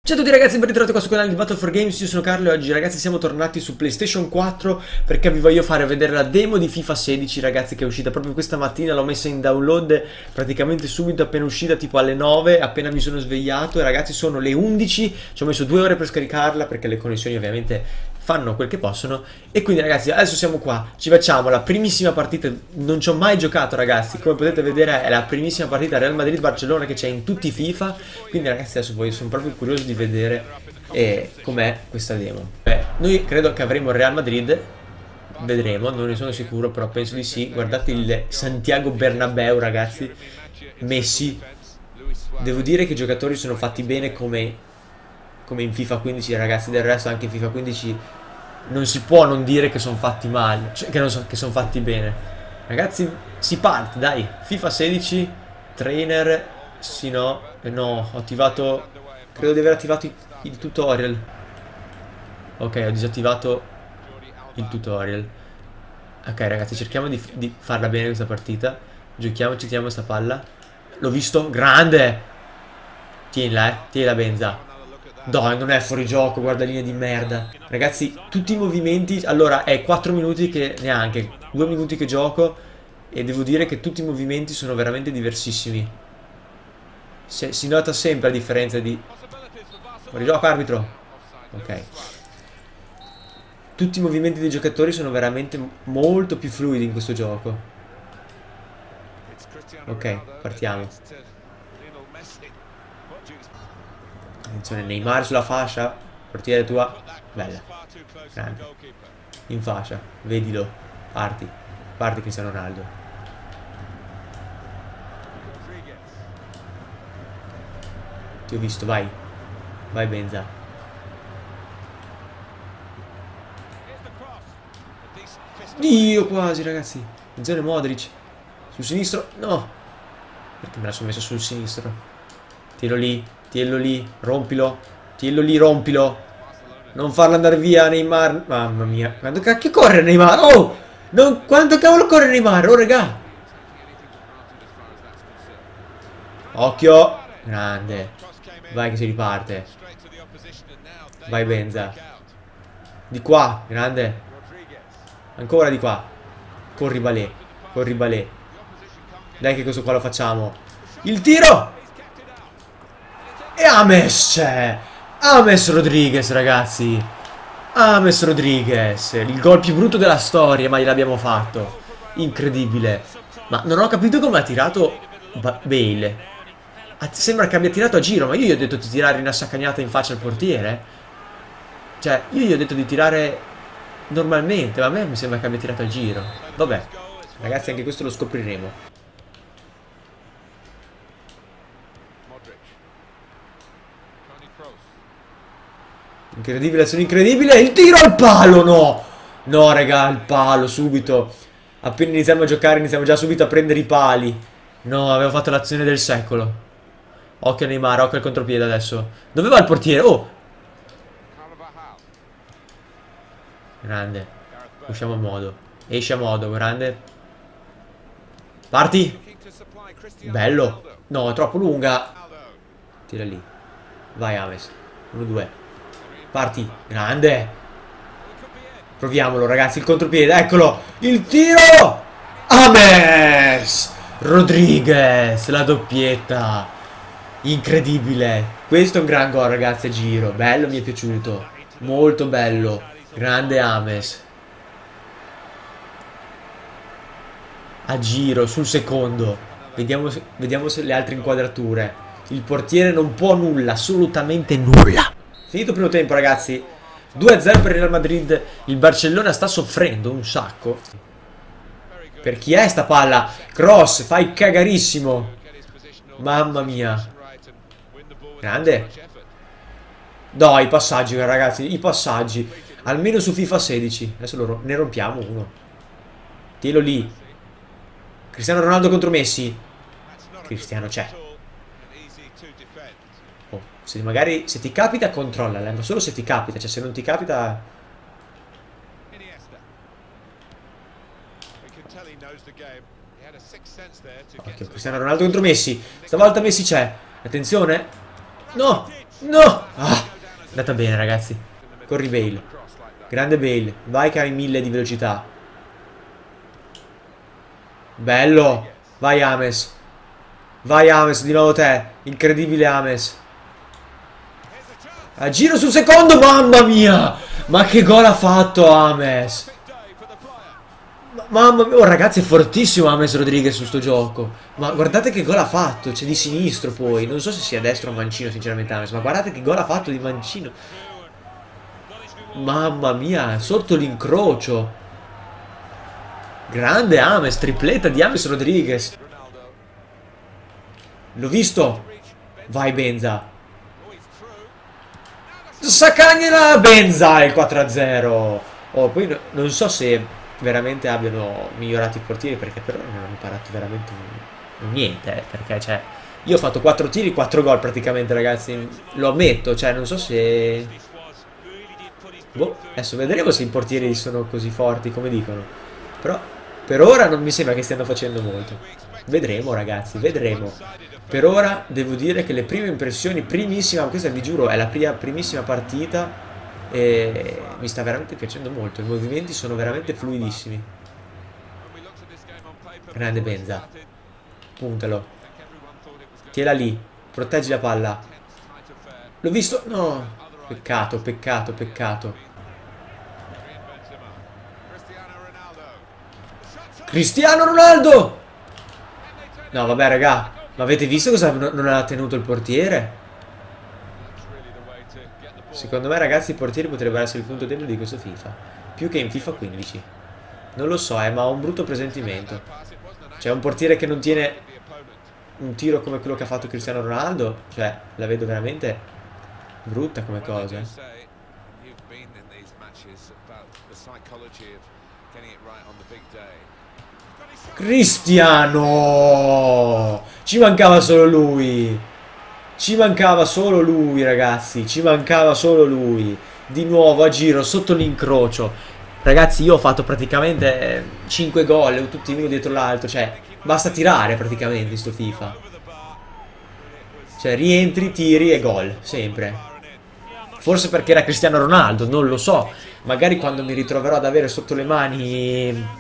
Ciao a tutti ragazzi, ben ritrovati qua sul canale di Battle for Games, io sono Carlo e oggi ragazzi siamo tornati su PlayStation 4 perché vi voglio fare vedere la demo di FIFA 16 ragazzi, che è uscita proprio questa mattina. L'ho messa in download praticamente subito appena uscita, tipo alle 9, appena mi sono svegliato, e ragazzi sono le 11, ci ho messo 2 ore per scaricarla perché le connessioni ovviamente fanno quel che possono. E quindi ragazzi adesso siamo qua, ci facciamo la primissima partita. Non ci ho mai giocato ragazzi, come potete vedere è la primissima partita Real Madrid-Barcellona che c'è in tutti i FIFA. Quindi ragazzi adesso sono proprio curioso di vedere com'è questa demo. Noi credo che avremo il Real Madrid, vedremo, non ne sono sicuro, però penso di sì. Guardate il Santiago Bernabéu ragazzi, Messi. Devo dire che i giocatori sono fatti bene come in FIFA 15 ragazzi. Del resto anche in FIFA 15 non si può non dire che sono fatti male, cioè che sono fatti bene. Ragazzi si parte, dai. FIFA 16 trainer. Sì, no, no, ho attivato, credo di aver attivato il tutorial. Ok, ho disattivato il tutorial. Ok ragazzi, cerchiamo di farla bene questa partita. Giochiamoci, tiriamo questa palla. L'ho visto, grande. Tienila, tienila Benza. Dai, non è fuori gioco, guarda linea di merda. Ragazzi, tutti i movimenti. Allora, è 4 minuti che neanche 2 minuti che gioco, e devo dire che tutti i movimenti sono veramente diversissimi. Si nota sempre la differenza di... Fuori gioco, arbitro. Ok. Tutti i movimenti dei giocatori sono veramente molto più fluidi in questo gioco. Ok, partiamo. Attenzione, Neymar sulla fascia. Portiere tua. Bella. Grande. In fascia. Vedilo. Parti. Parti Cristiano Ronaldo. Ti ho visto, vai. Vai Benza. Dio, quasi ragazzi. Attenzione Modric. Sul sinistro. No. Perché me la sono messo sul sinistro? Tienilo lì, rompilo. Tienilo lì, rompilo. Non farlo andare via Neymar. Mamma mia. Quanto cacchio corre Neymar? Oh! Non... Quanto cavolo corre Neymar? Oh regà. Occhio. Grande. Vai che si riparte. Vai Benza. Di qua. Grande. Ancora di qua. Corri Balé. Corri Balé. Dai che questo qua lo facciamo. Il tiro. E Ames c'è. Ames Rodriguez ragazzi. Ames Rodriguez. Il gol più brutto della storia, ma gliel'abbiamo fatto. Incredibile. Ma non ho capito come ha tirato Bale. Sembra che abbia tirato a giro. Ma io gli ho detto di tirare una saccagnata in faccia al portiere. Cioè io gli ho detto di tirare normalmente, ma a me mi sembra che abbia tirato a giro. Vabbè ragazzi, anche questo lo scopriremo. Incredibile, azione incredibile. Il tiro al palo, no. No raga, il palo subito. Appena iniziamo a giocare iniziamo già subito a prendere i pali. No, avevo fatto l'azione del secolo. Occhio a Neymar, occhio al contropiede adesso. Dove va il portiere? Oh. Grande. Usciamo a modo. Esce a modo, grande. Parti. Bello. No, è troppo lunga. Tira lì. Vai Ames. 1-2. Parti. Grande. Proviamolo ragazzi, il contropiede. Eccolo. Il tiro. Ames Rodriguez. La doppietta. Incredibile. Questo è un gran gol ragazzi a giro. Bello, mi è piaciuto. Molto bello. Grande Ames. A giro, sul secondo. Vediamo se le altre inquadrature. Il portiere non può nulla, assolutamente nulla. Finito il primo tempo ragazzi. 2-0 per il Real Madrid. Il Barcellona sta soffrendo un sacco. Per chi è sta palla? Cross, fai cagarissimo. Mamma mia. Grande. No, i passaggi ragazzi, i passaggi. Almeno su FIFA 16. Adesso ne rompiamo uno. Tienilo lì. Cristiano Ronaldo contro Messi. Cristiano c'è. Oh, se magari se ti capita controllala, ma solo se ti capita, cioè se non ti capita. Occhio, Cristiano Ronaldo contro Messi. Stavolta Messi c'è. Attenzione. No. No! Ah, è andata bene, ragazzi. Corri Bale. Grande Bale. Vai che hai 1000 di velocità. Bello. Vai Ames. Vai Ames, di nuovo te. Incredibile Ames. A giro sul secondo, mamma mia! Ma che gol ha fatto Ames? Mamma mia, oh, ragazzi, è fortissimo Ames Rodriguez su sto gioco. Ma guardate che gol ha fatto. C'è di sinistro poi. Non so se sia destro o mancino, sinceramente, Ames. Ma guardate che gol ha fatto di mancino. Mamma mia, sotto l'incrocio. Grande Ames, tripletta di Ames Rodriguez. L'ho visto. Vai Benza. Saccagnela Benza il 4-0. Oh, poi non so se veramente abbiano migliorato i portieri, perché per ora non hanno imparato veramente niente, perché cioè io ho fatto 4 tiri, 4 gol praticamente, ragazzi, lo ammetto, cioè non so se boh, adesso vedremo se i portieri sono così forti come dicono, però per ora non mi sembra che stiano facendo molto. Vedremo, ragazzi, vedremo. Per ora devo dire che le prime impressioni, primissima, questa vi giuro è la primissima partita e mi sta veramente piacendo molto. I movimenti sono veramente fluidissimi. Grande Benza. Puntalo. Tiela lì. Proteggi la palla. L'ho visto. No. Peccato, peccato, peccato. Cristiano Ronaldo! No, vabbè, raga. Ma avete visto cosa non ha tenuto il portiere? Secondo me, ragazzi, i portieri potrebbero essere il punto debole di questo FIFA. Più che in FIFA 15. Non lo so, ma ho un brutto presentimento. Cioè, un portiere che non tiene un tiro come quello che ha fatto Cristiano Ronaldo. Cioè, la vedo veramente brutta come cosa. Cristiano! Ci mancava solo lui. Ci mancava solo lui, ragazzi. Ci mancava solo lui. Di nuovo a giro, sotto l'incrocio. Ragazzi, io ho fatto praticamente 5 gol, tutti uno dietro l'altro. Cioè, basta tirare praticamente in sto FIFA. Cioè, rientri, tiri e gol. Sempre. Forse perché era Cristiano Ronaldo, non lo so. Magari quando mi ritroverò ad avere sotto le mani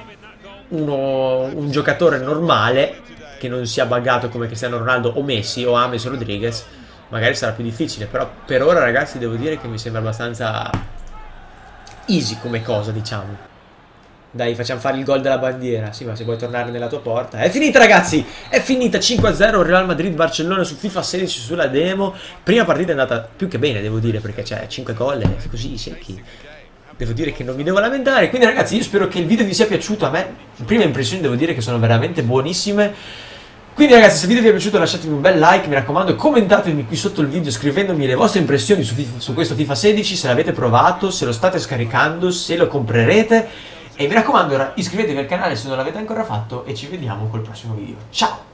un giocatore normale che non sia buggato come Cristiano Ronaldo o Messi o James Rodriguez, magari sarà più difficile. Però per ora, ragazzi, devo dire che mi sembra abbastanza easy come cosa, diciamo. Dai, facciamo fare il gol della bandiera. Sì, ma se vuoi tornare nella tua porta. È finita, ragazzi. È finita 5-0 Real Madrid-Barcellona su FIFA 16 sulla demo. Prima partita è andata più che bene, devo dire, perché c'è 5 gol così secchi. Devo dire che non mi devo lamentare. Quindi, ragazzi, io spero che il video vi sia piaciuto. A me, le prime impressioni devo dire che sono veramente buonissime. Quindi, ragazzi, se il video vi è piaciuto lasciatemi un bel like, mi raccomando, commentatemi qui sotto il video scrivendomi le vostre impressioni su questo FIFA 16, se l'avete provato, se lo state scaricando, se lo comprerete. E mi raccomando, iscrivetevi al canale se non l'avete ancora fatto e ci vediamo col prossimo video. Ciao!